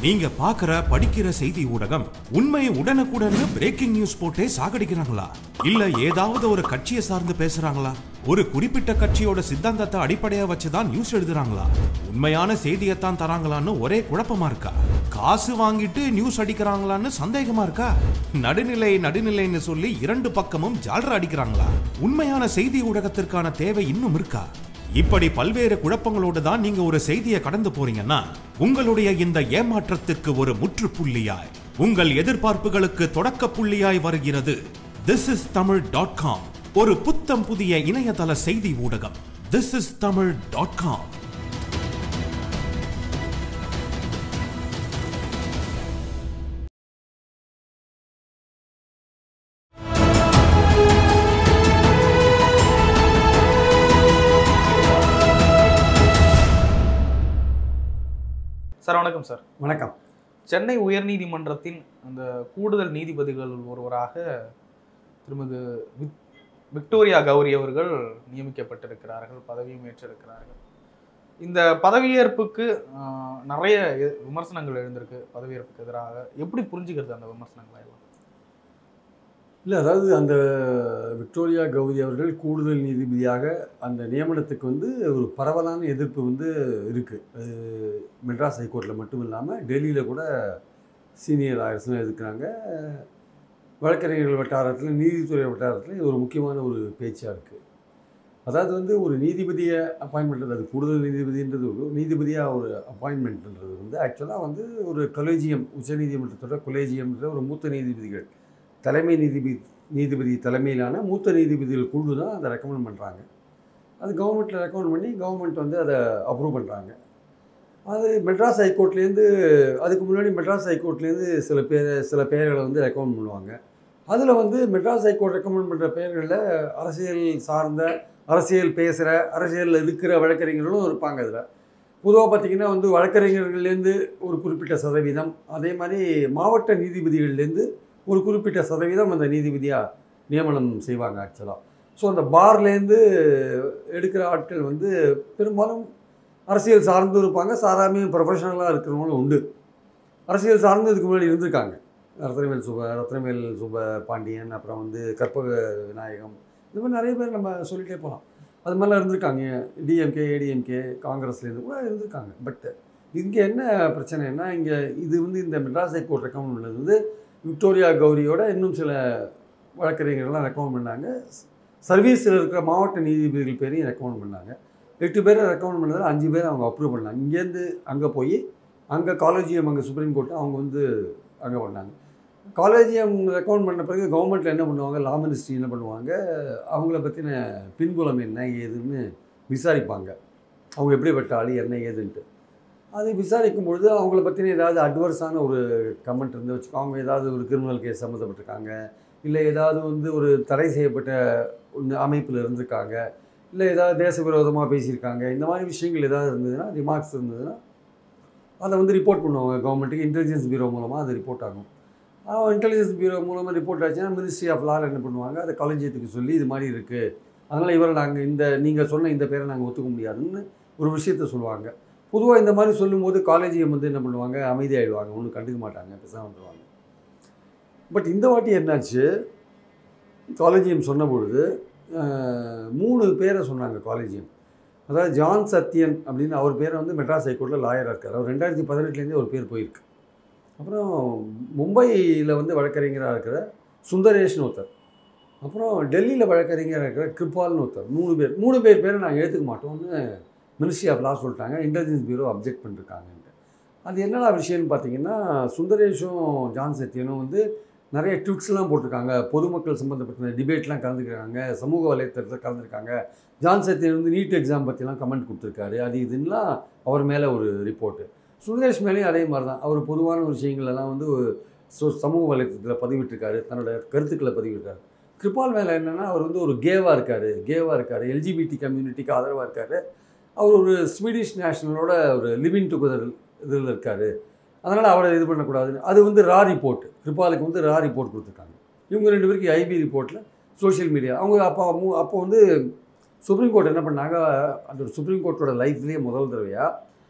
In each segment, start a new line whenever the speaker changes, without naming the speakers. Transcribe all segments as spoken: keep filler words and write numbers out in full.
நீங்க பாக்குற படிக்கிற செய்தி ஊடகம் உண்மையை உடனுக்குடனே பிரேக்கிங் நியூஸ் போட்டே சாகடிக்கிறாங்களா? இல்ல ஏதாவது ஒரு கட்சியை சார்ந்து பேசுறாங்களா? ஒரு குறிப்பிட்ட கட்சியோட சித்தாந்தத்தை அடிப்படையா வச்சுதான் நியூஸ் எழுதுறாங்களா? உண்மையான செய்தியைத்தான் தராங்களான்னு ஒரே குழப்பமா இருக்கா? காசு வாங்கிட்டு நியூஸ் அடிக்கிறாங்களான்னு சந்தேகமா இருக்கா? நடுநிலை நடுநிலைன்னு சொல்லி இரண்டு பக்கமும் ஜால்ரா அடிக்கிறாங்களா? உண்மையான செய்தி ஊடகத்திற்கான தேவை இன்னும் இருக்கா? இப்படி பல்வேறு குழப்பங்களோடு தான் நீங்க ஒரு செய்தியை கடந்து போறீங்கன்னா உங்களுடைய இந்த ஏமாற்றத்திற்கு ஒரு முற்றுப்புள்ளியாய், உங்கள் எதிர்பார்ப்புகளுக்கு தொடக்க புள்ளியாய் வருகிறது this is Tamil dot com, ஒரு புத்தம் புதிய இணையதள செய்தி ஊடகம். This is Tamil dot com.
Sir வணக்கம். சார்
வணக்கம்.
சென்னை உயர்நீதிமன்றத்தின் அந்த கூடுதல் நீதிபதிகள் ஒருவராக திருமதி விக்டோரியா கௌரி அவர்கள் நியமிக்கப்பட்டிருக்கிறார்கள், பதவியும் ஏற்றிருக்கிறார்கள். இந்த பதவியேற்புக்கு நிறைய விமர்சனங்கள் எழுந்திருக்கு. பதவியேற்புக்கு எதிராக எப்படி புரிஞ்சுக்கிறது அந்த விமர்சனங்களை எல்லாம்?
இல்லை, அதாவது அந்த விக்டோரியா கௌரி அவர்கள் கூடுதல் நீதிபதியாக அந்த நியமனத்துக்கு வந்து ஒரு பரவலான எதிர்ப்பு வந்து இருக்குது. அது மெட்ராஸ் ஹைகோர்ட்டில் மட்டும் இல்லாமல் டெல்லியில் கூட சீனியர் லாயர்ஸ்லாம் எதிர்க்கிறாங்க. வழக்கறிஞர்கள் வட்டாரத்தில், நீதித்துறை வட்டாரத்தில் இது ஒரு முக்கியமான ஒரு பேச்சாக இருக்குது. அதாவது வந்து ஒரு நீதிபதியை அப்பாயின்மெண்ட், அது கூடுதல் நீதிபதின்றது ஒரு நீதிபதியாக ஒரு அப்பாயின்மெண்ட்ன்றது வந்து ஆக்சுவலாக வந்து ஒரு கொலேஜியம், உச்சநீதிமன்றத்தோட கொலேஜியம்ன்ற ஒரு மூத்த நீதிபதிகள், தலைமை நீதிபதி நீதிபதி தலைமையிலான மூத்த நீதிபதிகள் குழு தான் அதை ரெக்கமெண்ட் பண்ணுறாங்க. அது கவர்மெண்ட்டில் ரெக்கமெண்ட் பண்ணி கவர்மெண்ட் வந்து அதை அப்ரூவ் பண்ணுறாங்க. அது மெட்ராஸ் ஹைகோர்ட்லேருந்து, அதுக்கு முன்னாடி மெட்ராஸ் ஹைகோர்ட்லேருந்து சில பேர் சில பெயர்களை வந்து ரெக்கமெண்ட் பண்ணுவாங்க. அதில் வந்து மெட்ராஸ் ஹைகோர்ட் ரெக்கமெண்ட் பண்ணுற பெயர்களில் அரசியல் சார்ந்த, அரசியல் பேசுகிற, அரசியலில் இருக்கிற வழக்கறிஞர்களும் இருப்பாங்க. அதில் பொதுவாக பார்த்திங்கன்னா வந்து வழக்கறிஞர்கள்லேருந்து ஒரு குறிப்பிட்ட சதவீதம், அதே மாதிரி மாவட்ட நீதிபதிகள்லேருந்து ஒரு குறிப்பிட்ட சதவீதம் அந்த நீதிபதியாக நியமனம் செய்வாங்க ஆக்சுவலாக. ஸோ அந்த பார்லேருந்து எடுக்கிற ஆட்கள் வந்து பெரும்பாலும் அரசியல் சார்ந்து இருப்பாங்க, சாராமையும் ப்ரொஃபஷனலாக இருக்கிறவங்களும் உண்டு. அரசியல் சார்ந்து இதுக்கு முன்னாடி இருந்திருக்காங்க. ரத்னவேல் சுப ரத்னவேல் சுப பாண்டியன், அப்புறம் வந்து கற்பக விநாயகம், இது மாதிரி நிறைய பேர் நம்ம சொல்லிகிட்டே போகலாம். அது மாதிரிலாம் இருந்திருக்காங்க. டிஎம்கே, ஏடிஎம்கே, காங்கிரஸ்லேருந்து கூட இருந்திருக்காங்க. பட் இங்கே என்ன பிரச்சனைன்னா, இங்கே இது வந்து இந்த மெட்ராஸ் ஹைகோர்ட் ரெக்கமெண்ட் பண்ணது வந்து விக்டோரியா கௌரியோட இன்னும் சில வழக்கறிஞர்கள்லாம் ரெக்கமெண்ட் பண்ணாங்க. சர்வீஸில் இருக்கிற மாவட்ட நீதிபதிகள் பேரையும் ரெக்கமெண்ட் பண்ணாங்க. எட்டு பேரை ரெக்கமெண்ட் பண்ணதில் அஞ்சு பேர் அவங்க அப்ரூவ் பண்ணாங்க. இங்கேருந்து அங்கே போய் அங்கே காலேஜியம், அங்கே சுப்ரீம் கோர்ட்டு அவங்க வந்து அங்கே பண்ணாங்க. காலேஜியம் ரெக்கமெண்ட் பண்ண பிறகு கவர்மெண்ட்டில் என்ன பண்ணுவாங்க, லா மினிஸ்ட்ரி என்ன பண்ணுவாங்க, அவங்கள பற்றின பின்புலம் என்ன ஏதுன்னு விசாரிப்பாங்க. அவங்க எப்படிப்பட்ட ஆள், என்ன ஏதுன்ட்டு. அது விசாரிக்கும் பொழுது அவங்கள பற்றின ஏதாவது அட்வர்ஸான ஒரு கமெண்ட் இருந்து வச்சுக்கோ, அவங்க ஏதாவது ஒரு கிரிமினல் கேஸ் சம்மந்தப்பட்டிருக்காங்க, இல்லை ஏதாவது வந்து ஒரு தடை செய்யப்பட்ட அமைப்பில் இருந்திருக்காங்க, இல்லை ஏதாவது தேச விரோதமாக பேசியிருக்காங்க, இந்த மாதிரி விஷயங்கள் ஏதாவது இருந்ததுன்னா, ரிமார்க்ஸ் இருந்ததுன்னா அதை வந்து ரிப்போர்ட் பண்ணுவாங்க கவர்மெண்ட்டுக்கு. இன்டெலிஜென்ஸ் பியூரோ மூலமாக அது ரிப்போர்ட் ஆகும். இன்டெலிஜென்ஸ் பியூரோ மூலமாக ரிப்போர்ட் ஆச்சுன்னா மினிஸ்ட்ரி ஆஃப் லாவில் என்ன பண்ணுவாங்க, அதை காலேஜியத்துக்கு சொல்லி இது மாதிரி இருக்குது, அதனால் இவரை நாங்கள் இந்த நீங்கள் சொன்ன இந்த பேரை நாங்கள் ஒத்துக்க முடியாதுன்னு ஒரு விஷயத்த சொல்லுவாங்க. பொதுவாக இந்த மாதிரி சொல்லும்போது காலேஜியம் வந்து என்ன பண்ணுவாங்க, அமைதியாகிடுவாங்க, ஒன்றும் கண்டுக்க மாட்டாங்க, பேசாமல் வந்துடுவாங்க. பட் இந்த வாட்டி என்னாச்சு, காலேஜியம் சொன்ன பொழுது மூணு பேரை சொன்னாங்க காலேஜியம். அதாவது ஜான் சத்யன் அப்படின்னு அவர் பேரை வந்து மெட்ராஸ் ஹைகோர்ட்டில் லாயராக இருக்கார். அவர் ரெண்டாயிரத்தி பதினெட்டுலேருந்தே ஒரு பேர் போயிருக்கு. அப்புறம் மும்பையில் வந்து வழக்கறிஞராக இருக்கிற சுந்தரேஷ்னு ஒருத்தர், அப்புறம் டெல்லியில் வழக்கறிஞராக இருக்கிற கிருபால்னு ஒருத்தர், மூணு பேர் மூணு பேர் பேரை நாங்கள் ஏற்றுக்க மாட்டோம்னு மினிஸ்ட்ரி ஆஃப் லா சொல்லிட்டாங்க. இன்டெலிஜென்ஸ் பியூரோ அப்ஜெக்ட் பண்ணிருக்காங்கன்ட்டு. அது என்னடா விஷயம்னு பார்த்தீங்கன்னா, சுந்தரேஷும் ஜான் சத்யனும் வந்து நிறைய ட்விட்ஸ்லாம் போட்டிருக்காங்க, பொதுமக்கள் சம்மந்தப்பட்ட டிபேட்லாம் கலந்துக்கிறாங்க, சமூக வலைத்தளத்தில் கலந்துருக்காங்க. ஜான் சத்யன் வந்து நீட் எக்ஸாம் பற்றிலாம் கமெண்ட் கொடுத்துருக்காரு, அது இதுலாம் அவர் மேலே ஒரு ரிப்போர்ட்டு. சுந்தரேஷ் மேலேயும் அதே மாதிரி தான், அவர் பொதுவான விஷயங்களெல்லாம் வந்து சமூக வலைத்தளத்தில் பதிவிட்டிருக்காரு, தன்னோட கருத்துக்களை பதிவிட்டார். கிருபால் மேலே என்னென்னா, அவர் வந்து ஒரு கேவாக இருக்கார் கேவாக இருக்கார் எல்ஜிபிடி கம்யூனிட்டிக்கு ஆதரவாக இருக்கார். அவர் ஒரு ஸ்வீடிஷ் நேஷனலோட ஒரு லிவிங் டுகெதர் இதில் இருக்கார், அதனால் அவரை இது பண்ணக்கூடாதுன்னு. அது வந்து ரா ரிப்போர்ட், கிருபாலுக்கு வந்து ரா ரிப்போர்ட் கொடுத்துருக்காங்க. இவங்க ரெண்டு பேருக்கு ஐபி ரிப்போர்ட்டில் சோஷியல் மீடியா. அவங்க அப்போ அப்போ வந்து சுப்ரீம் கோர்ட் என்ன பண்ணாங்க, அந்த சுப்ரீம் கோர்ட்டோட லைஃப்லேயே முதல் தடவையாக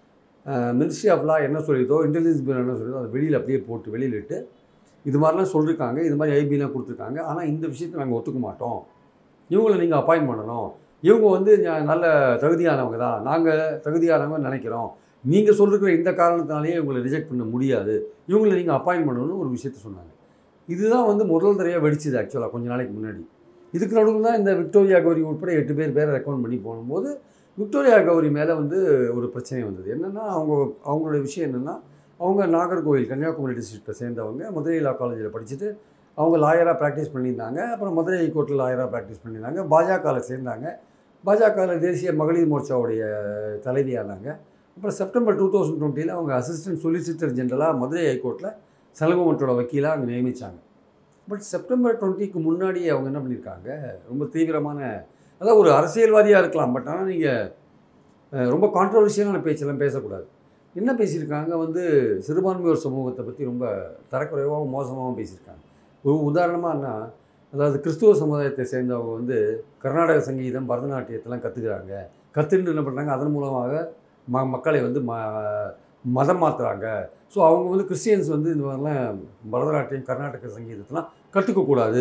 மினிஸ்ட்ரி ஆஃப் லா என்ன சொல்லியதோ இன்டெலிஜென்ஸ் பியூரோ என்ன சொல்லியதோ அதை வெளியில் அப்படியே போட்டு வெளியில் இட்டு இது மாதிரிலாம் சொல்லியிருக்காங்க, இது மாதிரி ஐபிலாம் கொடுத்துருக்காங்க, ஆனால் இந்த விஷயத்தை நாங்கள் ஒத்துக்க மாட்டோம், இவங்களை நீங்கள் அப்பாயின்ட் பண்ணணும், இவங்க வந்து நல்ல தகுதியானவங்க தான், நாங்கள் தகுதியானவங்க நினைக்கிறோம், நீங்கள் சொல்லிருக்கிற இந்த காரணத்தினாலேயே இவங்களை ரிஜெக்ட் பண்ண முடியாது, இவங்களை நீங்கள் அப்பாயின்ட் பண்ணணும்னு ஒரு விஷயத்த சொன்னாங்க. இதுதான் வந்து முதல் தடவையாக வெடிச்சுது ஆக்சுவலாக கொஞ்சம் நாளைக்கு முன்னாடி. இதுக்கு நடுவில் தான் இந்த விக்டோரியா கௌரி உட்பட எட்டு பேர் பேரை ரெக்கமெண்ட் பண்ணி போகும்போது விக்டோரியா கௌரி மேலே வந்து ஒரு பிரச்சனை வந்தது. என்னென்னா அவங்க அவங்களோட விஷயம் என்னென்னா, அவங்க நாகர்கோவில் கன்னியாகுமரி டிஸ்ட்ரிக்டில் சேர்ந்தவங்க, மதுரை லா காலேஜில் படிச்சுட்டு அவங்க லாயராக ப்ராக்டிஸ் பண்ணியிருந்தாங்க. அப்புறம் மதுரை ஹைகோர்ட்டில் லாயராக ப்ராக்டிஸ் பண்ணியிருந்தாங்க. பாஜகவில் சேர்ந்தாங்க. பாஜகவில் தேசிய மகளிர் மோர்ச்சாவுடைய தலைவியானாங்க. அப்புறம் செப்டம்பர் டூ தௌசண்ட் டுவெண்ட்டியில் அவங்க அசிஸ்டன்ட் சொலிசிட்டர் ஜெனரலாக மதுரை ஹைகோர்ட்டில் சங்கமத்தோட வக்கீலாக அங்கே நியமித்தாங்க. பட் செப்டம்பர் டுவெண்ட்டிக்கு முன்னாடியே அவங்க என்ன பண்ணியிருக்காங்க, ரொம்ப தீவிரமான, அதாவது ஒரு அரசியல்வாதியாக இருக்கலாம், பட் ஆனால் நீங்கள் ரொம்ப கான்ட்ரவர்ஷியலான பேச்செல்லாம் பேசக்கூடாது. என்ன பேசியிருக்காங்க வந்து சிறுபான்மையோர் சமூகத்தை பற்றி ரொம்ப தரக்குறைவாகவும் மோசமாகவும் பேசியிருக்காங்க. ஒரு உதாரணமாகனா, அதாவது கிறிஸ்துவ சமுதாயத்தை சேர்ந்தவங்க வந்து கர்நாடக சங்கீதம் பரதநாட்டியத்தெல்லாம் கற்றுக்குறாங்க, கற்றுன்னு என்ன பண்ணுறாங்க, அதன் மூலமாக ம மக்களை வந்து ம மதம் மாற்றுறாங்க. ஸோ அவங்க வந்து கிறிஸ்டியன்ஸ் வந்து இந்த மாதிரிலாம் பரதநாட்டியம் கர்நாடக சங்கீதத்தெலாம் கற்றுக்கக்கூடாது,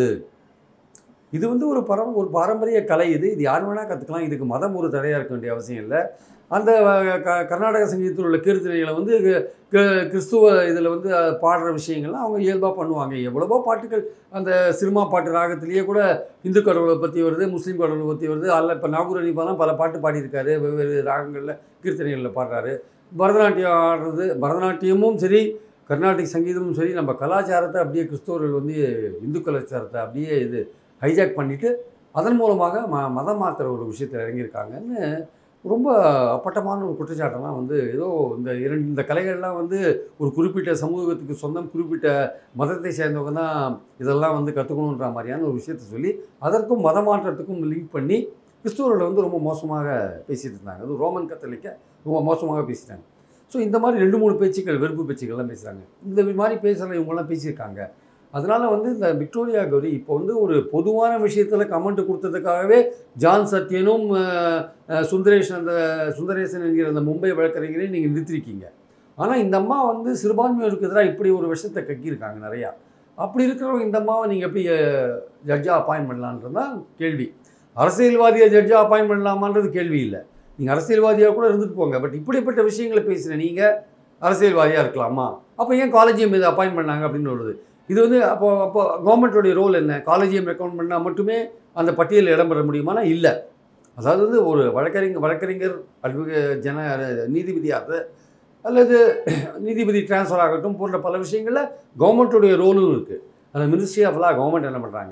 இது வந்து ஒரு பரம் ஒரு பாரம்பரிய கலை, இது இது யார் வேணால் கற்றுக்கலாம், இதுக்கு மதம் ஒரு தடையாக இருக்க வேண்டிய அவசியம் இல்லை. அந்த க கர்நாடக சங்கீதத்தில் உள்ள கீர்த்தனைகளை வந்து கிறிஸ்துவ இதில் வந்து பாடுற விஷயங்கள்லாம் அவங்க இயல்பாக பண்ணுவாங்க. எவ்வளவோ பாட்டுகள் அந்த சினிமா பாட்டு ராகத்திலேயே கூட இந்து கடவுளை பற்றி வருது, முஸ்லீம் கடவுளை பற்றி வருது. அதில் இப்போ நாகூர் அனிபாலாம் பல பாட்டு பாடியிருக்காரு, வெவ்வேறு ராகங்களில் கீர்த்தனைகளில் பாடுறாரு. பரதநாட்டியம் ஆடுறது, பரதநாட்டியமும் சரி கர்நாடிக் சங்கீதமும் சரி நம்ம கலாச்சாரத்தை அப்படியே கிறிஸ்தவர்கள் வந்து இந்து கலாச்சாரத்தை அப்படியே இது ஹைஜாக் பண்ணிவிட்டு அதன் மூலமாக ம மதம் மாற்றுற ஒரு விஷயத்தில் இறங்கியிருக்காங்கன்னு ரொம்ப அப்பட்டமான ஒரு குற்றச்சாட்டெல்லாம் வந்து ஏதோ இந்த இரண்டு இந்த கலைகள்லாம் வந்து ஒரு குறிப்பிட்ட சமூகத்துக்கு சொந்தம், குறிப்பிட்ட மதத்தை சேர்ந்தவங்க தான் இதெல்லாம் வந்து கற்றுக்கணுன்ற மாதிரியான ஒரு விஷயத்தை சொல்லி அதற்கும் மத மாற்றத்துக்கும் லிங்க் பண்ணி கிறிஸ்துவர்களை வந்து ரொம்ப மோசமாக பேசிகிட்டு இருந்தாங்க. அது ரோமன் கத்தோலிக்க ரொம்ப மோசமாக பேசிட்டாங்க. ஸோ இந்த மாதிரி ரெண்டு மூணு பேச்சுக்கள், வெறுப்பு பேச்சுக்கள்லாம் பேசுகிறாங்க. இந்த மாதிரி பேசுகிற இவங்கெல்லாம் பேசியிருக்காங்க. அதனால் வந்து இந்த விக்டோரியா கௌரி இப்போ வந்து ஒரு பொதுவான விஷயத்தில் கமெண்ட் கொடுத்ததுக்காகவே ஜான் சத்யனும் சுந்தரேஷன் அந்த சுந்தரேசன் என்கிற அந்த மும்பை வழக்கறிஞரையும் நீங்கள் நிறுத்திருக்கீங்க. ஆனால் இந்த அம்மா வந்து சிறுபான்மையோருக்கு எதிராக இப்படி ஒரு விஷயத்தை கக்கியிருக்காங்க நிறையா. அப்படி இருக்கிறவங்க இந்த அம்மாவை நீங்கள் எப்படி ஜட்ஜாக அப்பாயின்ட் பண்ணலான்றது தான் கேள்வி. அரசியல்வாதியை ஜட்ஜாக அப்பாயின்ட் பண்ணலாமான்றது கேள்வி இல்லை. நீங்கள் அரசியல்வாதியாக கூட இருந்துட்டு போங்க, பட் இப்படிப்பட்ட விஷயங்களை பேசுகிற நீங்கள் அரசியல்வாதியாக இருக்கலாமா? அப்போ ஏன் காலேஜியம் இதை அப்பாயின்ட் பண்ணாங்க அப்படின்னு வருது. இது வந்து அப்போ அப்போ கவர்மெண்ட்டோடைய ரோல் என்ன? காலேஜியம் ரெக்கமெண்ட் பண்ணால் மட்டுமே அந்த பட்டியலில் இடம்பெற முடியுமானா இல்லை. அதாவது வந்து ஒரு வழக்கறிஞர் வழக்கறிஞர் அட்வொகே ஜன நீதிபதியாக அல்லது நீதிபதி டிரான்ஸ்ஃபர் ஆகட்டும் போன்ற பல விஷயங்களில் கவர்மெண்ட்டுடைய ரோலும் இருக்குது. அந்த மினிஸ்ட்ரி ஆஃப் லா கவர்மெண்ட் என்ன பண்ணுறாங்க,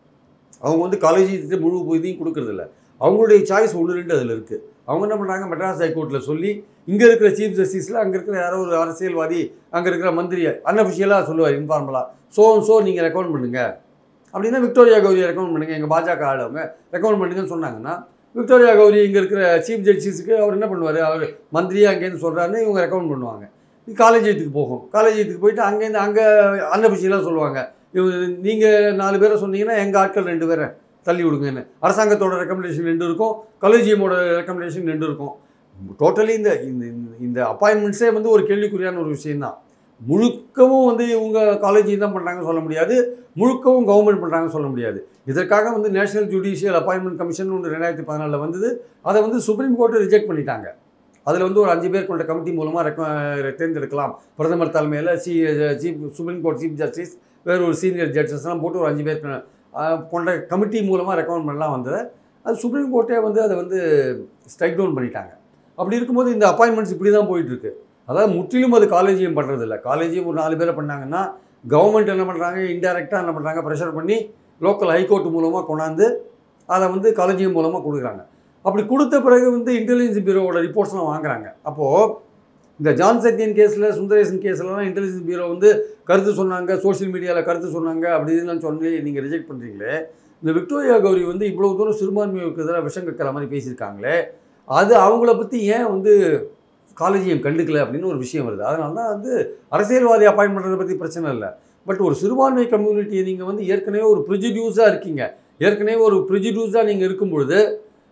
அவங்க வந்து காலேஜ் முழு பகுதியும் கொடுக்குறதில்ல, அவங்களுடைய சாய்ஸ் ஒன்று ரெண்டு அதில் இருக்குது. அவங்க என்ன பண்ணுறாங்க, மெட்ராஸ் ஹைகோர்ட்டில் சொல்லி இங்கே இருக்கிற சீஃப் ஜஸ்டிஸில் அங்கே இருக்கிற யாரோ ஒரு அரசியல்வாதி அங்கே இருக்கிற மந்திரி அன்அஃபிஷியலாக சொல்லுவார், இன்ஃபார்மலாக ஸோ ஸோ நீங்கள் ரெக்கமெண்ட் பண்ணுங்கள் அப்படின்னா விக்டோரியா கௌரியை ரெக்கமெண்ட் பண்ணுங்கள், எங்கள் பாஜக ஆளுவங்க ரெக்கமெண்ட் பண்ணுங்கன்னு சொன்னாங்கன்னா விக்டோரியா கௌரி இங்கே இருக்கிற சீஃப் ஜஸ்டிஸுக்கு அவர் என்ன பண்ணுவார், அவர் மந்திரியாக அங்கேருந்து சொல்கிறாருன்னு இவங்க ரெக்கமெண்ட் பண்ணுவாங்க. காலேஜத்துக்கு போகும், காலேஜத்துக்கு போயிட்டு அங்கேருந்து அங்கே அன்அஃபிஷியலாக சொல்லுவாங்க, இவங்க நீங்கள் நாலு பேரை சொன்னீங்கன்னா எங்கள் ஆட்கள் ரெண்டு பேரை தள்ளி விடுங்கன்னு. அரசாங்கத்தோட ரெக்கமெண்டேஷன் ரெண்டு இருக்கும், காலேஜியமோட ரெக்கமெண்டேஷன் ரெண்டு இருக்கும். டோட்டலி இந்த இந்த அப்பாயின்மெண்ட்ஸே வந்து ஒரு கேள்விக்குறியான ஒரு விஷயந்தான். முழுக்கவும் வந்து இவங்க காலேஜியம் தான் பண்ணுறாங்கன்னு சொல்ல முடியாது, முழுக்கவும் கவர்மெண்ட் பண்ணுறாங்கன்னு சொல்ல முடியாது. இதற்காக வந்து நேஷனல் ஜுடிஷியல் அப்பாயின்மெண்ட் கமிஷன் ஒன்று ரெண்டாயிரத்தி பதினாலில் வந்தது. அதை வந்து சுப்ரீம் கோர்ட்டு ரிஜெக்ட் பண்ணிட்டாங்க. அதில் வந்து ஒரு அஞ்சு பேர் கொண்ட கமிட்டி மூலமாக ரெக்க தேர்ந்தெடுக்கலாம், பிரதமர் தலைமையில் சி chief supreme court chief justice வேறு ஒரு சீனியர் ஜட்ஜஸ்லாம் போட்டு ஒரு அஞ்சு பேர் கொண்ட கமிட்டி மூலமாக ரெக்கமெண்ட் பண்ணலாம் வந்தது. அது சுப்ரீம் கோர்ட்டே வந்து அதை வந்து ஸ்ட்ரைக் டவுன் பண்ணிட்டாங்க. அப்படி இருக்கும்போது இந்த அப்பாயின்மெண்ட்ஸ் இப்படி தான் போயிட்டுருக்கு. அதாவது முற்றிலும் அது காலேஜியம் பண்ணுறதில்ல. காலேஜியம் ஒரு நாலு பேரை பண்ணாங்கன்னா கவர்மெண்ட் என்ன பண்ணுறாங்க, இன்டெரக்டாக என்ன பண்ணுறாங்க, ப்ரெஷர் பண்ணி லோக்கல் ஹைகோர்ட் மூலமாக கொண்டாந்து அதை வந்து காலேஜியம் மூலமாக கொடுக்குறாங்க. அப்படி கொடுத்த பிறகு வந்து இன்டெலிஜென்ஸ் பியூரோவோட ரிப்போர்ட்ஸ்லாம் வாங்குறாங்க. அப்போது இந்த ஜான் சத்யன் கேஸில் சுந்தரேசன் கேஸ்லலாம் இன்டெலிஜென்ஸ் பியூரோ வந்து கருத்து சொன்னாங்க, சோஷியல் மீடியாவில் கருத்து சொன்னாங்க, அப்படி இதுன்னு சொல்லி நீங்கள் ரிஜெக்ட் பண்ணுறீங்களே. இந்த விக்டோரியா கௌரி வந்து இவ்வளோ தூரம் சிறுபான்மையோருக்கு எதிராக விஷம் கக்கிற மாதிரி பேசியிருக்காங்களே, அது அவங்கள பற்றி ஏன் வந்து காலேஜியம் கண்டுக்கல அப்படின்னு ஒரு விஷயம் வருது. அதனால தான் வந்து அரசியல்வாதி அப்பாயின்ட் பண்ணுறதை பற்றி பிரச்சனை இல்லை. பட் ஒரு சிறுபான்மை கம்யூனிட்டியை நீங்கள் வந்து ஏற்கனவே ஒரு ப்ரிஜிடியூஸாக இருக்கீங்க, ஏற்கனவே ஒரு ப்ரிஜிடியூஸாக நீங்கள் இருக்கும் பொழுது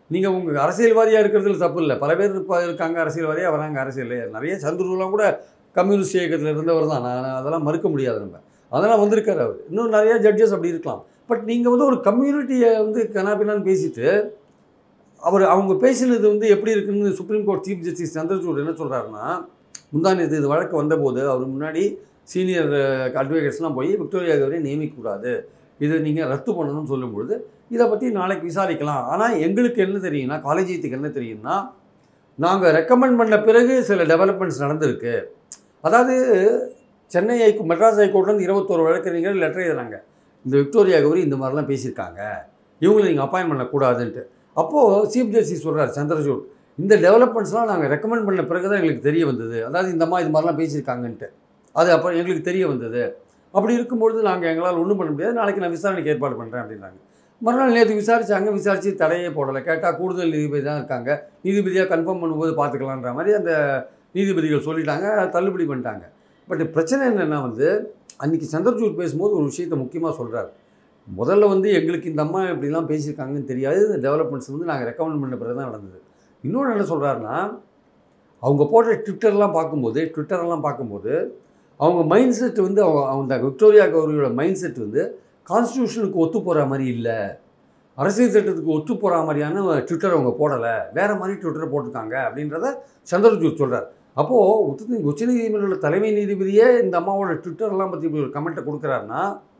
நீங்கள் உங்கள் அரசியல்வாதியாக இருக்கிறதுல தப்பு இல்லை. பல பேர் இப்போ இருக்காங்க அரசியல்வாதியாக வராங்க அரசியல். நிறைய சந்துருலாம் கூட கம்யூனிஸ்ட் இயக்கத்தில் இருந்தவர் தான். நான் அதெல்லாம் மறுக்க முடியாது. நம்ம அதெல்லாம் வந்திருக்காரு அவர். இன்னும் நிறையா ஜட்ஜஸ் அப்படி இருக்கலாம். பட் நீங்கள் வந்து ஒரு கம்யூனிட்டியை வந்து கனாபினான்னு பேசிட்டு அவர் அவங்க பேசினது வந்து எப்படி இருக்குன்னு supreme court chief justice Chandrachud என்ன சொல்கிறாருன்னா, முந்தானத்து இது வழக்கு வந்தபோது அவர் முன்னாடி சீனியர் அட்வொகேட்ஸ்லாம் போய் விக்டோரியா கௌரியை நியமிக்கக்கூடாது, இதை நீங்கள் ரத்து பண்ணணும்னு சொல்லும்பொழுது இதை பற்றி நாளைக்கு விசாரிக்கலாம். ஆனால் எங்களுக்கு என்ன தெரியும்னா, காலேஜியத்துக்கு என்ன தெரியும்னா, நாங்கள் ரெக்கமெண்ட் பண்ண பிறகு சில டெவலப்மெண்ட்ஸ் நடந்திருக்கு. அதாவது சென்னை ஹை மெட்ராஸ் ஹைகோர்ட்லேருந்து இருபத்தோரு வழக்கறிஞர்கள் லெட்டர் எழுதுறாங்க, இந்த விக்டோரியா கௌரி இந்த மாதிரிலாம் பேசியிருக்காங்க, இவங்களை நீங்கள் அப்பாயின்ட் பண்ணக்கூடாதுன்ட்டு. அப்போது சீஃப் ஜஸ்டிஸ் சொல்கிறார் சந்திரசூட், இந்த டெவலப்மெண்ட்ஸ்லாம் நாங்கள் ரெக்கமெண்ட் பண்ண பிறகு தான் எங்களுக்கு தெரிய வந்தது, அதாவது இந்த மாதிரி இது மாதிரிலாம் பேசியிருக்காங்கன்ட்டு. அது அப்போ எங்களுக்கு தெரிய வந்தது. அப்படி இருக்கும்பொழுது நாங்கள் எங்களால் ஒன்றும் பண்ண முடியாது, நாளைக்கு நான் விசாரணைக்கு ஏற்பாடு பண்ணுறேன் அப்படின்றாங்க. மறுநாள் நேற்று விசாரித்தாங்க, விசாரித்து தடையே போடலை. கேட்டால் கூடுதல் நீதிபதி தான் இருக்காங்க, நீதிபதியாக கன்ஃபார்ம் பண்ணும்போது பார்த்துக்கலான்ற மாதிரி அந்த நீதிபதிகள் சொல்லிட்டாங்க, தள்ளுபடி பண்ணிட்டாங்க. பட் பிரச்சனை என்னென்னா வந்து அன்றைக்கி சந்திரசூட் பேசும்போது ஒரு விஷயத்தை முக்கியமாக சொல்கிறார். முதல்ல வந்து எங்களுக்கு இந்த அம்மா இப்படிலாம் பேசியிருக்காங்கன்னு தெரியாது, இந்த டெவலப்மெண்ட்ஸ் வந்து நாங்கள் ரெக்கமெண்ட் பண்ண பிறகு தான் நடந்தது. இன்னொன்று என்ன சொல்கிறாருன்னா, அவங்க போடுற ட்விட்டர்லாம் பார்க்கும்போது ட்விட்டரெல்லாம் பார்க்கும்போது அவங்க மைண்ட் செட் வந்து அவங்க விக்டோரியா கௌரியோட மைண்ட் செட் வந்து கான்ஸ்டியூஷனுக்கு ஒத்து போகிற மாதிரி இல்லை, அரசியல் சட்டத்துக்கு ஒத்து போகிற மாதிரியான ட்விட்டர் அவங்க போடலை, வேறு மாதிரி ட்விட்டரை போட்டிருக்காங்க அப்படின்றத சந்திரசூட் சொல்கிறார். அப்போது உச்ச உச்சநீதிமன்றோட தலைமை நீதிபதியே இந்த அம்மாவோட ட்விட்டர்லாம் பற்றி ஒரு கமெண்ட்டை கொடுக்குறாருன்னா,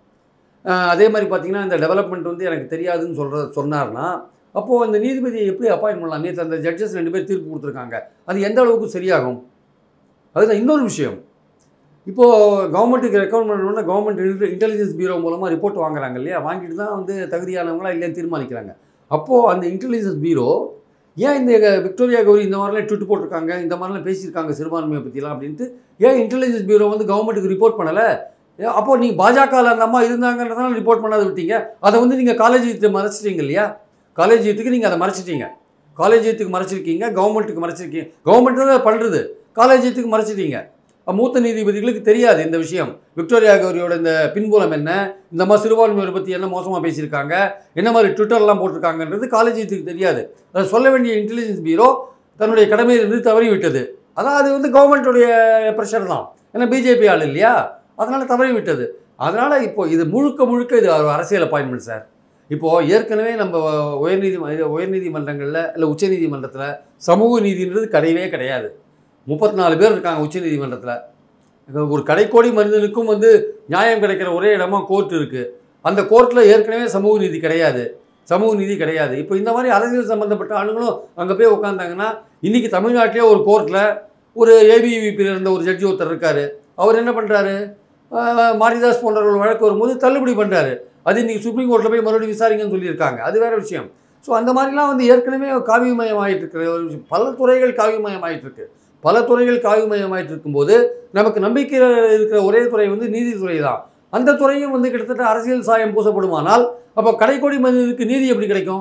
அதே மாதிரி பார்த்திங்கன்னா இந்த டெவலப்மெண்ட் வந்து எனக்கு தெரியாதுன்னு சொல்கிற சொன்னார்னா, அப்போது அந்த நீதிபதியை எப்படி அப்பாயின்ட் பண்ணலாம்? நேற்று அந்த ஜட்ஜஸ் ரெண்டு பேர் தீர்ப்பு கொடுத்துருக்காங்க, அது எந்த அளவுக்கு சரியாகும்? அதுதான் இன்னொரு விஷயம். இப்போது கவர்மெண்ட்டுக்கு ரெக்கமெண்ட் பண்ணணுன்னா கவர்மெண்ட் இன்டெலிஜென்ஸ் பியூரோ மூலமாக ரிப்போர்ட் வாங்குறாங்க இல்லையா, வாங்கிட்டு தான் வந்து தகுதியானவங்களா இல்லைன்னு தீர்மானிக்கிறாங்க. அப்போது அந்த இன்டெலிஜென்ஸ் பியூரோ ஏன் இந்த விக்டோரியா கௌரி இந்த மாதிரிலாம் ட்விட்டு போட்டிருக்காங்க, இந்த மாதிரிலாம் பேசியிருக்காங்க சிறுபான்மையை பற்றிலாம் அப்படின்ட்டு ஏன் இன்டெலிஜென்ஸ் பியூரோ வந்து கவர்மெண்ட்டுக்கு ரிப்போர்ட் பண்ணலை? அப்போது நீங்கள் பாஜகவில் அந்த அம்மா இருந்தாங்கன்றதால ரிப்போர்ட் பண்ணாத விட்டீங்க, அதை வந்து நீங்கள் காலேஜியத்தை மறைச்சிட்டீங்க இல்லையா, காலேஜியத்துக்கு நீங்கள் அதை மறைச்சிட்டீங்க, காலேஜியத்துக்கு மறைச்சிருக்கீங்க, கவர்மெண்ட்டுக்கு மறைச்சிருக்கீங்க, கவர்மெண்ட் தான் அதை பண்ணுறது, காலேஜியத்துக்கு மறைச்சிட்டீங்க. மூத்த நீதிபதிகளுக்கு தெரியாது இந்த விஷயம், விக்டோரியா கௌரியோட இந்த பின்புலம் என்ன, இந்த மாதிரி சிறுபான்மையோரை பற்றி என்ன மோசமாக பேசியிருக்காங்க, என்ன மாதிரி ட்விட்டர்லாம் போட்டிருக்காங்கன்றது காலேஜியத்துக்கு தெரியாது. அதை சொல்ல வேண்டிய இன்டெலிஜென்ஸ் பியூரோ தன்னுடைய கடமையிலிருந்து தவறி விட்டது. அதான் அது வந்து கவர்மெண்ட்டுடைய ப்ரெஷர் தான், ஏன்னா பிஜேபி ஆள் இல்லையா, அதனால் தவறி விட்டது. அதனால் இப்போது இது முழுக்க முழுக்க இது அரசியல் அப்பாயின்மெண்ட் சார். இப்போது ஏற்கனவே நம்ம உயர்நீதி உயர்நீதிமன்றங்களில் இல்லை உச்சநீதிமன்றத்தில் சமூக நீதின்றது கிடையவே கிடையாது. முப்பத்தி நாலு பேர் இருக்காங்க உச்சநீதிமன்றத்தில். ஒரு கடைக்கோடி மனிதனுக்கும் வந்து நியாயம் கிடைக்கிற ஒரே இடமா கோர்ட் இருக்குது. அந்த கோர்ட்டில் ஏற்கனவே சமூக நீதி கிடையாது, சமூக நீதி கிடையாது. இப்போ இந்த மாதிரி அரசியல் சம்மந்தப்பட்ட ஆளுங்களும் அங்கே போய் உட்காந்தாங்கன்னா, இன்றைக்கி தமிழ்நாட்டிலே ஒரு கோர்ட்டில் ஒரு ஏபிவிபியில் இருந்த ஒரு ஜட்ஜி ஒருத்தர் இருக்கார், அவர் என்ன பண்ணுறாரு, மாரிதாஸ் போன்றவர்கள் வழக்கு வரும்போது தள்ளுபடி பண்ணுறாரு. அது இன்றைக்கி சுப்ரீம் கோர்ட்டில் போய் மறுபடியும் விசாரிங்கன்னு சொல்லியிருக்காங்க, அது வேறு விஷயம். ஸோ அந்த மாதிரிலாம் வந்து ஏற்கனவே காவியமயமாயிட்டு இருக்கிற ஒரு விஷயம். பல துறைகள் காவியமயமாயிட்டு இருக்கு. பல துறைகள் காவியமயமாயிட்டு இருக்கும்போது நமக்கு நம்பிக்கை இருக்கிற ஒரே துறை வந்து நீதித்துறை தான். அந்த துறையும் வந்து கிட்டத்தட்ட அரசியல் சாயம் பூசப்படுமானால் அப்போ கடைக்கோடி மனிதனுக்கு நீதி எப்படி கிடைக்கும்?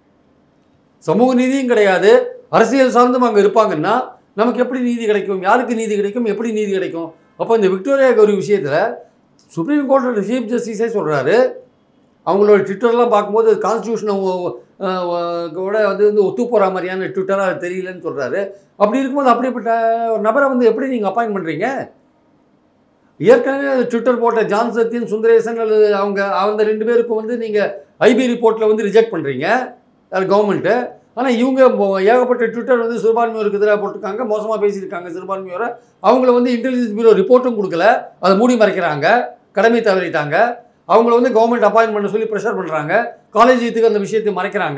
சமூக நீதியும் கிடையாது, அரசியல் சார்ந்தும் அங்கே இருப்பாங்கன்னா நமக்கு எப்படி நீதி கிடைக்கும்? யாருக்கு நீதி கிடைக்கும்? எப்படி நீதி கிடைக்கும்? அப்போ இந்த விக்டோரியா கௌரி விஷயத்தில் சுப்ரீம் கோர்ட்டோட சீஃப் ஜஸ்டிஸே சொல்கிறாரு, அவங்களோட ட்விட்டர்லாம் பார்க்கும்போது கான்ஸ்டியூஷனை கூட வந்து வந்து ஒத்து போகிற மாதிரியான ட்விட்டராக தெரியலன்னு சொல்கிறாரு. அப்படி இருக்கும்போது அப்படிப்பட்ட ஒரு நபரை வந்து எப்படி நீங்கள் அப்பாயின்ட் பண்ணுறீங்க? ஏற்கனவே ட்விட்டர் போட்ட ஜான் சத்தியன், சுந்தரேசன் அல்லது அவங்க அந்த ரெண்டு பேருக்கும் வந்து நீங்கள் ஐபி ரிப்போர்ட்டில் வந்து ரிஜெக்ட் பண்ணுறீங்க அது கவர்மெண்ட்டு. ஆனால் இவங்க ஏகப்பட்ட ட்விட்டர் வந்து சிறுபான்மையோருக்கு எதிராக போட்டிருக்காங்க, மோசமாக பேசியிருக்காங்க சிறுபான்மையோரை. அவங்கள வந்து இன்டெலிஜென்ஸ் பியூரோ ரிப்போர்ட்டும் கொடுக்கல, அதை மூடி மறைக்கிறாங்க, கடமை தவறிட்டாங்க. அவங்கள வந்து கவர்மெண்ட் அப்பாயின்ட் பண்ண சொல்லி ப்ரெஷர் பண்ணுறாங்க, காலேஜுக்கு அந்த விஷயத்தை மறைக்கிறாங்க.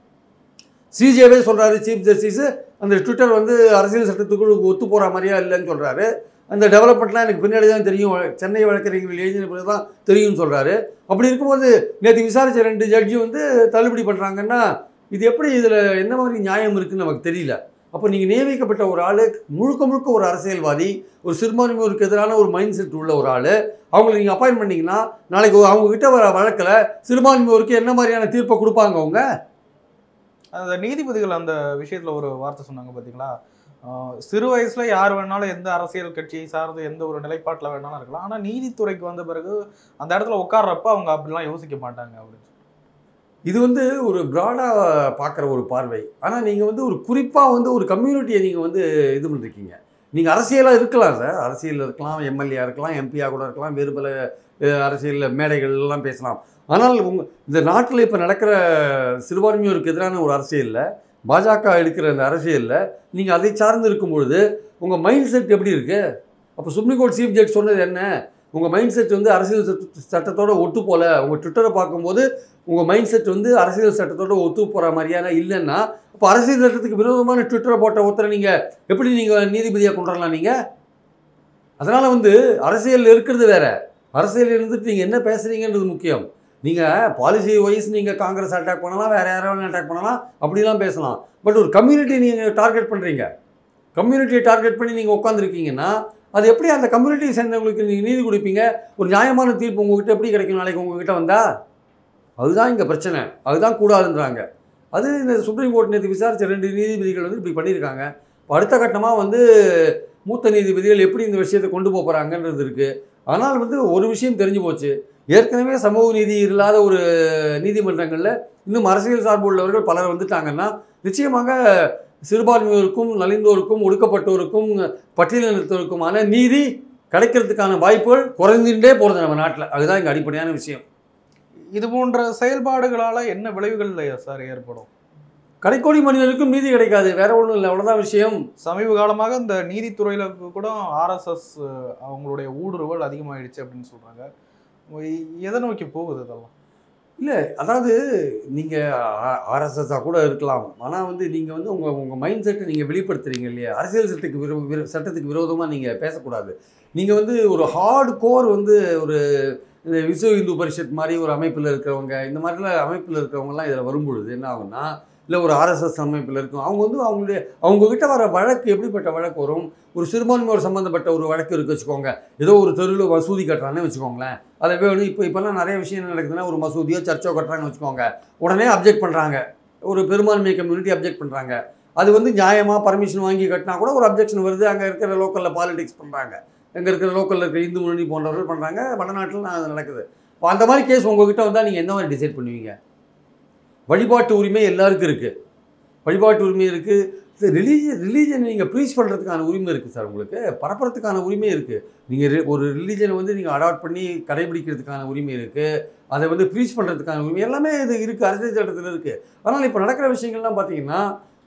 சிஜேவே சொல்கிறாரு சீஃப் ஜஸ்டிஸு, அந்த ட்விட்டர் வந்து அரசியல் சட்டத்துக்குள் ஒத்து போகிற மாதிரியா இல்லைன்னு சொல்கிறாரு. அந்த டெவலப்மெண்ட்லாம் எனக்கு பின்னாடி தான் தெரியும், சென்னை வழக்கறிஞர்கள் எழுதின பிறகு தான் தெரியும்னு சொல்கிறாரு. அப்படி இருக்கும்போது நேற்று விசாரித்த ரெண்டு ஜட்ஜி வந்து தள்ளுபடி பண்ணுறாங்கன்னா இது எப்படி, இதில் என்ன மாதிரி நியாயம் இருக்குதுன்னு நமக்கு தெரியல. அப்போ நீங்கள் நியமிக்கப்பட்ட ஒரு ஆள் முழுக்க முழுக்க ஒரு அரசியல்வாதி, ஒரு சிறுபான்மையோருக்கு எதிரான ஒரு மைண்ட் செட் உள்ள ஒரு ஆள், அவங்களை நீங்கள் அப்பாயின்ட் பண்ணிங்கன்னா நாளைக்கு அவங்கக்கிட்ட வர வழக்கில் சிறுபான்மையோருக்கு என்ன மாதிரியான தீர்ப்பை கொடுப்பாங்க அவங்க?
அந்த நீதிபதிகள் அந்த விஷயத்தில் ஒரு வார்த்தை சொன்னாங்க பார்த்தீங்களா, சிறு வயசுல யார் வேணாலும் எந்த அரசியல் கட்சியை சார்ந்து எந்த ஒரு நிலைப்பாட்டில் வேணாலும் இருக்கலாம், ஆனால் நீதித்துறைக்கு வந்த பிறகு அந்த இடத்துல உட்கார்றப்ப அவங்க அப்படிலாம் யோசிக்க மாட்டாங்க அப்படின்னு.
இது வந்து ஒரு ப்ராடாக பார்க்குற ஒரு பார்வை. ஆனால் நீங்கள் வந்து ஒரு குறிப்பாக வந்து ஒரு கம்யூனிட்டியை நீங்கள் வந்து இது பண்ணிருக்கீங்க. நீங்கள் அரசியலாக இருக்கலாம் சார், அரசியலில் இருக்கலாம், எம்எல்ஏ இருக்கலாம், எம்பியாக கூட இருக்கலாம், வேறு பல அரசியல் மேடைகள்லாம் பேசலாம். ஆனால் உங்கள் இந்த நாட்டில் இப்போ நடக்கிற சிறுபான்மையோருக்கு எதிரான ஒரு அரசியலில், பாஜக எடுக்கிற அந்த அரசியலில் நீங்கள் அதை சார்ந்து இருக்கும் பொழுது உங்கள் மைண்ட் செட் எப்படி இருக்குது? அப்போ சுப்ரீம் கோர்ட் சீஃப் ஜட்ஜ் சொன்னது என்ன? உங்கள் மைண்ட் செட் வந்து அரசியல் சட்டத்தோடு ஒத்து போகல. உங்கள் ட்விட்டரை பார்க்கும்போது உங்கள் மைண்ட் செட் வந்து அரசியல் சட்டத்தோடு ஒத்து போகிற மாதிரியான இல்லைன்னா, இப்போ அரசியல் சட்டத்துக்கு விரோதமான ட்விட்டரை போட்ட ஒருத்தரை நீங்கள் எப்படி நீங்கள் நீதிபதியாக கொண்டு வரலாம்? நீங்கள் அதனால் வந்து அரசியல் இருக்கிறது வேறு, அரசியல் இருந்துட்டு நீங்கள் என்ன பேசுகிறீங்கன்றது முக்கியம். நீங்கள் பாலிசி வைஸ் நீங்கள் காங்கிரஸ் அட்டாக் பண்ணலாம், வேறு யாராவது அட்டாக் பண்ணலாம், அப்படிலாம் பேசலாம். பட் ஒரு கம்யூனிட்டி நீங்கள் டார்கெட் பண்ணுறீங்க, கம்யூனிட்டியை டார்கெட் பண்ணி நீங்கள் உட்காந்துருக்கீங்கன்னா அது எப்படி அந்த கம்யூனிட்டியை சேர்ந்தவங்களுக்கு நீங்கள் நீதி கொடுப்பீங்க? ஒரு நியாயமான தீர்ப்பு உங்கள்கிட்ட எப்படி கிடைக்கும் நாளைக்கு உங்கள்கிட்ட வந்தால்? அதுதான் இங்கே பிரச்சனை, அதுதான் கூடாதுன்றாங்க. அது இந்த சுப்ரீம் கோர்ட் நேற்று விசாரித்த ரெண்டு நீதிபதிகள் வந்து இப்படி பண்ணியிருக்காங்க. இப்போ அடுத்த கட்டமாக வந்து மூத்த நீதிபதிகள் எப்படி இந்த விஷயத்தை கொண்டு போக போகிறாங்கன்றது இருக்குது. ஆனால் வந்து ஒரு விஷயம் தெரிஞ்சு போச்சு, ஏற்கனவே சமூக நீதி இல்லாத ஒரு நீதிமன்றங்களில் இன்னும் அரசியல் சார்பு உள்ளவர்கள் பலர் வந்துட்டாங்கன்னா நிச்சயமாக சிறுபான்மையோருக்கும், நலிந்தோருக்கும், ஒடுக்கப்பட்டோருக்கும், பட்டியலினத்தோருக்குமான நீதி கிடைக்கிறதுக்கான வாய்ப்புகள் குறைந்துட்டே போகிறது நம்ம நாட்டில். அதுதான் இங்கே அடிப்படையான விஷயம்.
இது போன்ற செயல்பாடுகளால் என்ன விளைவுகள் சார் ஏற்படும்?
கடைக்கோடி மனிதனுக்கும் நீதி கிடைக்காது, வேற ஒன்றும் இல்லை, அவ்வளோதான் விஷயம்.
சமீப காலமாக இந்த நீதித்துறையில் கூட ஆர்எஸ்எஸ் அவங்களுடைய ஊடுருவல் அதிகமாகிடுச்சு அப்படின்னு சொல்கிறாங்க. எதை நோக்கி போகுது இதெல்லாம்?
இல்லை, அதாவது நீங்கள் ஆர்எஸ்எஸ்ஸாக கூட இருக்கலாம், ஆனால் வந்து நீங்கள் வந்து உங்கள் உங்கள் மைண்ட் செட்டை நீங்கள் வெளிப்படுத்துறீங்க இல்லையா? அரசியல் சட்டத்துக்கு விரோ விரோ சட்டத்துக்கு விரோதமாக நீங்கள் பேசக்கூடாது. நீங்கள் வந்து ஒரு ஹார்ட் கோர் வந்து ஒரு இந்த விஸ்வ இந்து பரிஷத் மாதிரி ஒரு அமைப்பில் இருக்கிறவங்க, இந்த மாதிரிலாம் அமைப்பில் இருக்கிறவங்கலாம் இதில் வரும்பொழுது என்ன ஆகும்னா, இல்லை ஒரு ஆர்எஸ்எஸ் அமைப்பில் இருக்கும், அவங்க வந்து அவங்களுடைய அவங்கக்கிட்ட வர வழக்கு எப்படிப்பட்ட வழக்கு வரும்? ஒரு சிறுபான்மையோர் சம்மந்தப்பட்ட ஒரு வழக்கு இருக்குது வச்சுக்கோங்க, ஏதோ ஒரு தெருவில் மசூதி கட்டுறான்னு வச்சுக்கோங்களேன், அதை வேணும். இப்போ இப்போல்லாம் நிறைய விஷயம் என்ன நடக்குதுன்னா, ஒரு மசூதியோ சர்ச்சோ கட்டுறாங்கன்னு வச்சுக்கோங்க, உடனே அப்ஜெக்ட் பண்ணுறாங்க, ஒரு பெரும்பான்மை கம்யூனிட்டி அப்ஜெக்ட் பண்ணுறாங்க. அது வந்து நியாயமாக பர்மிஷன் வாங்கி கட்டினா கூட ஒரு அப்ஜெக்ஷன் வருது. அங்கே இருக்கிற லோக்கலில் பாலிடிக்ஸ் பண்ணுறாங்க, அங்கே இருக்கிற லோக்கலில் இருக்கிற இந்து முன்னணி போன்றவர்கள் பண்ணுறாங்க, வடநாட்டில் அது நடக்குது. இப்போ அந்த மாதிரி கேஸ் உங்கள்கிட்ட வந்தால் நீங்கள் எந்த மாதிரி டிசைட் பண்ணுவீங்க? வழிபாட்டு உரிமை எல்லாருக்கும் இருக்குது, வழிபாட்டு உரிமை இருக்குது. ரிலீஜியன் ரிலீஜனை நீங்கள் ப்ரீச் பண்ணுறதுக்கான உரிமை இருக்குது சார், உங்களுக்கு பரப்புறதுக்கான உரிமை இருக்குது. நீங்கள் ஒரு ரிலீஜனை வந்து நீங்கள் அடாப்ட் பண்ணி கடைபிடிக்கிறதுக்கான உரிமை இருக்குது, அதை வந்து ப்ரீச் பண்ணுறதுக்கான உரிமை எல்லாமே இது இருக்குது, அரசியல் சட்டத்தில் இருக்குது. ஆனால் இப்போ நடக்கிற விஷயங்கள்லாம் பார்த்தீங்கன்னா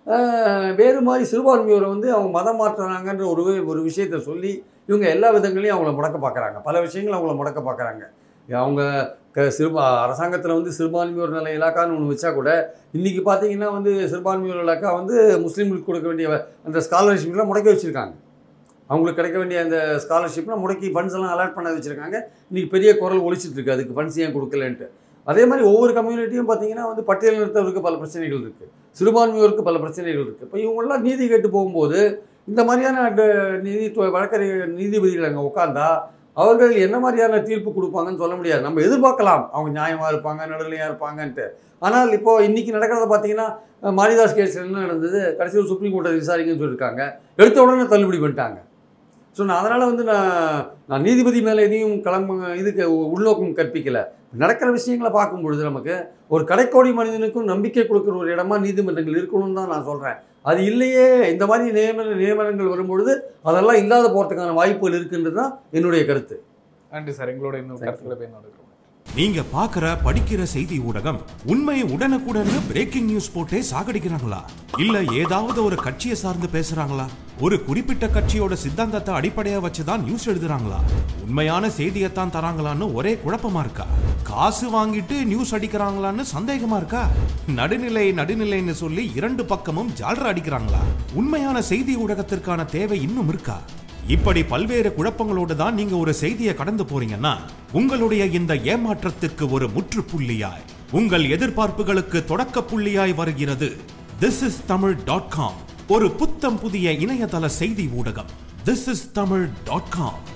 வேறு மாதிரி சிறுபான்மையோரை வந்து அவங்க மதம் மாற்றுறாங்கன்ற ஒரு ஒரு விஷயத்தை சொல்லி இவங்க எல்லா விதங்களையும் அவங்கள முடக்க பார்க்குறாங்க, பல விஷயங்கள் அவங்கள முடக்க பார்க்குறாங்க. அவங்க க சிறுபா அரசாங்கத்தில் வந்து சிறுபான்மையோர் நல இலாக்கான்னு ஒன்று வச்சா கூட இன்றைக்கி பார்த்தீங்கன்னா வந்து சிறுபான்மையோர் இலாக்கா வந்து முஸ்லீம்களுக்கு கொடுக்க வேண்டிய அந்த ஸ்காலர்ஷிப்லாம் முடக்கி வச்சுருக்காங்க. அவங்களுக்கு கிடைக்க வேண்டிய அந்த ஸ்காலர்ஷிப்லாம் முடக்கி ஃபண்ட்ஸ் எல்லாம் அலாட் பண்ண வச்சுருக்காங்க. இன்றைக்கி பெரிய குரல் ஒழிச்சிட்ருக்கு, அதுக்கு ஃபண்ட்ஸ் ஏன் கொடுக்கலன்ட்டு. அதே மாதிரி ஒவ்வொரு கம்யூனிட்டியும் பார்த்தீங்கன்னா வந்து பட்டியலினத்தவருக்கு பல பிரச்சனைகள் இருக்குது, சிறுபான்மையோருக்கு பல பிரச்சனைகள் இருக்குது. இப்போ இவங்களாம் நீதி கேட்டு போகும்போது இந்த மாதிரியான நீதி வழக்கறிஞர் நீதிபதிகள் அங்கே உட்காந்தா அவர்கள் என்ன மாதிரியான தீர்ப்பு கொடுப்பாங்கன்னு சொல்ல முடியாது. நம்ம எதிர்பார்க்கலாம் அவங்க நியாயமாக இருப்பாங்க, நடுநிலையாக இருப்பாங்கன்ட்டு. ஆனால் இப்போது இன்றைக்கி நடக்கிறத பார்த்தீங்கன்னா, மாரிதாஸ் கேஸ் என்ன நடந்தது, கடைசியில் சுப்ரீம் கோர்ட்டை விசாரிங்கன்னு சொல்லியிருக்காங்க, எடுத்த உடனே தள்ளுபடி பண்ணிட்டாங்க. ஸோ நான் அதனால் வந்து நான் நான் நீதிபதி மேலே எதையும் கிளம்ப இதுக்கு உள்நோக்கம் கற்பிக்கலை. நடக்கிற விஷயங்களை பார்க்கும்பொழுது நமக்கு ஒரு கடைக்கோடி மனிதனுக்கும் நம்பிக்கை கொடுக்குற ஒரு இடமா நீதிமன்றங்கள் இருக்கணும்னு தான் நான் சொல்கிறேன். அது இல்லையே, இந்த மாதிரி நியமன நியமனங்கள் வரும்பொழுது அதெல்லாம் இல்லாத போகிறதுக்கான வாய்ப்புகள் இருக்குன்றது தான் என்னுடைய கருத்து.
நன்றி சார், எங்களோட இன்னும் கருத்துக்களை பயன்படுத்துகிறோம்.
நீங்க பாக்குற படிக்கிற செய்தி ஊடகம் உண்மையை உடனுக்குடன் பிரேக்கிங் நியூஸ் போட்டே சாகடிக்கிறாங்களா? இல்ல ஏதாவது ஒரு கட்சியை சார்ந்து பேசுறாங்களா? ஒரு குறிப்பிட்ட கட்சியோட சித்தாந்தத்தை அடிப்படையா வச்சுதான் நியூஸ் எழுதுறாங்களா? உண்மையான செய்தியைத்தான் தராங்களான்னு ஒரே குழப்பமா இருக்கா? காசு வாங்கிட்டு நியூஸ் அடிக்கிறாங்களான்னு சந்தேகமா இருக்கா? நடுநிலை நடுநிலைன்னு சொல்லி இரண்டு பக்கமும் ஜால்ரா அடிக்கிறாங்களா? உண்மையான செய்தி ஊடகத்திற்கான தேவை இன்னும் இருக்கா? இப்படி பல்வேறு குழப்பங்களோடு தான் நீங்க ஒரு செய்தியை கடந்து போறீங்கன்னா உங்களுடைய இந்த ஏமாற்றத்திற்கு ஒரு முற்றுப்புள்ளியாய், உங்கள் எதிர்பார்ப்புகளுக்கு தொடக்க புள்ளியாய் வருகிறது this is Tamil dot com, ஒரு புத்தம் புதிய இணையதள செய்தி ஊடகம். This is Tamil dot com.